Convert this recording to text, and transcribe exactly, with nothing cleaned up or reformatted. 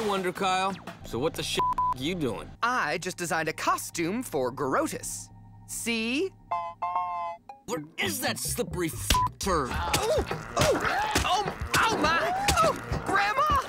wonder, Kyle. So what the shit you doing? I just designed a costume for Garotis. See? Where is that slippery f turd? Oh, oh, oh, oh my! Oh, Grandma!